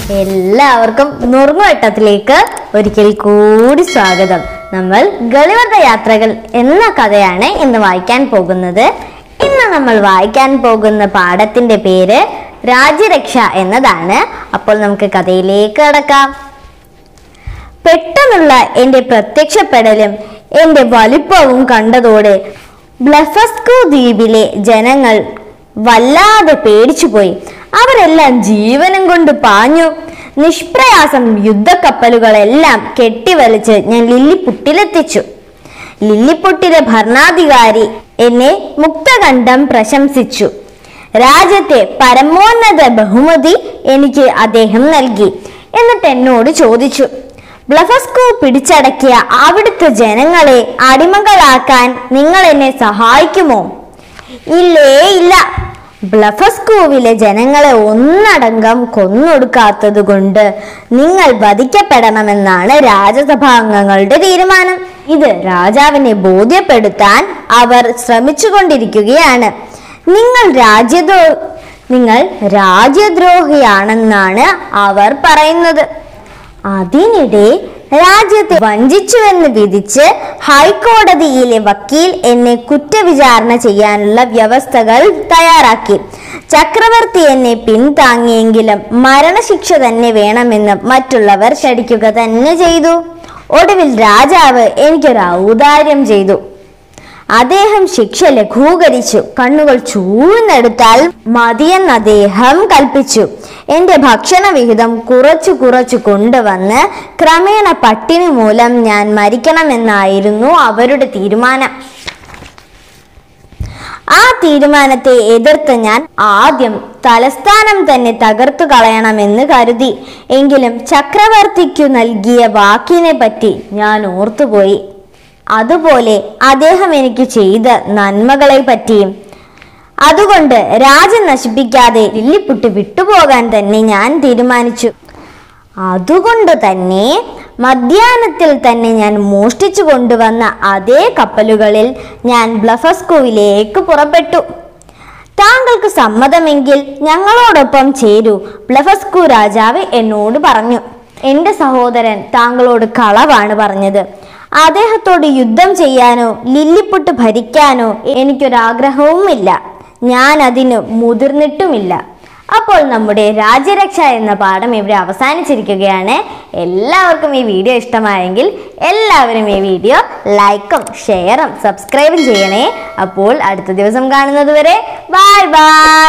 എല്ലാവർക്കും നുറുങ്ങുവട്ടത്തിലേക്ക് ഒരിക്കൽ കൂടി സ്വാഗതം. നമ്മൾ ഗളിവർ യാത്രകൾ എന്ന കഥയാണ് ഇന്ന് വായിക്കാൻ പോകുന്നത്. ഇന്ന് നമ്മൾ വായിക്കാൻ പോകുന്ന പാഠത്തിന്റെ പേര് രാജ്യരക്ഷ എന്നതാണ്. അപ്പോൾ നമുക്ക് കഥയിലേക്ക് കടക്കാം. പെട്ടെന്നുള്ള എന്റെ പ്രത്യക്ഷപ്പെടലും എന്റെ വലിപ്പവും കണ്ടതോടെ ബ്ലഫസ്കോ ദ്വീപിലെ ജനങ്ങൾ വല്ലാതെ പേടിച്ചുപോയി. അവരെല്ലാം ജീവനും കൊണ്ട് പാഞ്ഞു. നിഷ്പ്രയാസം യുദ്ധക്കപ്പലുകളെല്ലാം കെട്ടിവലിച്ച് ഞാൻ ലില്ലിപുട്ടിലെത്തിച്ചു. ലില്ലിപുട്ടിലെ ഭരണാധികാരി എന്നെ മുക്തകണ്ഠം പ്രശംസിച്ചു. രാജ്യത്തെ പരമോന്നത ബഹുമതി എനിക്ക് അദ്ദേഹം നൽകി. എന്നിട്ട് എന്നോട് ചോദിച്ചു, ബ്ലഫസ്കോ പിടിച്ചടക്കിയ അവിടുത്തെ ജനങ്ങളെ അടിമകളാക്കാൻ നിങ്ങൾ എന്നെ സഹായിക്കുമോ? ഇല്ലേ ഇല്ല. ബ്ലഫസ്കോവിലെ ജനങ്ങളെ ഒന്നടങ്കം കൊന്നൊടുക്കാത്തത് കൊണ്ട് നിങ്ങൾ വധിക്കപ്പെടണമെന്നാണ് രാജസഭാംഗങ്ങളുടെ തീരുമാനം. ഇത് രാജാവിനെ ബോധ്യപ്പെടുത്താൻ അവർ ശ്രമിച്ചുകൊണ്ടിരിക്കുകയാണ്. നിങ്ങൾ രാജ്യദ്രോഹിയാണെന്നാണ് അവർ പറയുന്നത്. അതിനിടെ രാജ്യത്തെ വഞ്ചിച്ചുവെന്ന് വിധിച്ച് ഹൈക്കോടതിയിലെ വക്കീൽ എന്നെ കുറ്റവിചാരണ ചെയ്യാനുള്ള വ്യവസ്ഥകൾ തയ്യാറാക്കി. ചക്രവർത്തി എന്നെ പിന്താങ്ങിയെങ്കിലും മരണശിക്ഷ തന്നെ വേണമെന്ന് മറ്റുള്ളവർ ശഠിക്കുക തന്നെ ചെയ്തു. ഒടുവിൽ രാജാവ് എനിക്കൊരു ഔദാര്യം ചെയ്തു. അദ്ദേഹം ശിക്ഷ ലഘൂകരിച്ചു. കണ്ണുകൾ ചൂഴ്ന്നെടുത്താൽ മതിയെന്ന് അദ്ദേഹം കൽപ്പിച്ചു. എന്റെ ഭക്ഷണ വിഹിതം കുറച്ചു കൊണ്ടുവന്ന് ക്രമേണ പട്ടിണി മൂലം ഞാൻ മരിക്കണമെന്നായിരുന്നു അവരുടെ തീരുമാനം. ആ തീരുമാനത്തെ എതിർത്ത് ഞാൻ ആദ്യം തലസ്ഥാനം തന്നെ തകർത്തു കളയണമെന്ന് കരുതി. എങ്കിലും ചക്രവർത്തിക്കു നൽകിയ വാക്കിനെ പറ്റി ഞാൻ ഓർത്തുപോയി. അതുപോലെ അദ്ദേഹം എനിക്ക് ചെയ്ത നന്മകളെ പറ്റിയും. അതുകൊണ്ട് രാജ്യം നശിപ്പിക്കാതെ ലില്ലിപുട്ട് വിട്ടുപോകാൻ തന്നെ ഞാൻ തീരുമാനിച്ചു. അതുകൊണ്ട് തന്നെ മധ്യാഹ്നത്തിൽ തന്നെ ഞാൻ മോഷ്ടിച്ചു കൊണ്ടുവന്ന അതേ കപ്പലുകളിൽ ഞാൻ ബ്ലഫസ്കോവിലേക്ക് പുറപ്പെട്ടു. താങ്കൾക്ക് സമ്മതമെങ്കിൽ ഞങ്ങളോടൊപ്പം ചേരൂ, ബ്ലഫസ്കോ രാജാവ് എന്നോട് പറഞ്ഞു. എന്റെ സഹോദരൻ താങ്കളോട് കളവാണ് പറഞ്ഞത്. അദ്ദേഹത്തോട് യുദ്ധം ചെയ്യാനോ ലില്ലിപുട്ട് ഭരിക്കാനോ എനിക്കൊരാഗ്രഹവുമില്ല. ഞാൻ അതിന് മുതിർന്നിട്ടുമില്ല. അപ്പോൾ നമ്മുടെ രാജ്യരക്ഷ എന്ന പാഠം ഇവിടെ അവസാനിച്ചിരിക്കുകയാണ്. എല്ലാവർക്കും ഈ വീഡിയോ ഇഷ്ടമായെങ്കിൽ എല്ലാവരും ഈ വീഡിയോ ലൈക്കും ഷെയറും സബ്സ്ക്രൈബും ചെയ്യണേ. അപ്പോൾ അടുത്ത ദിവസം കാണുന്നത് വരെ ബൈ ബൈ.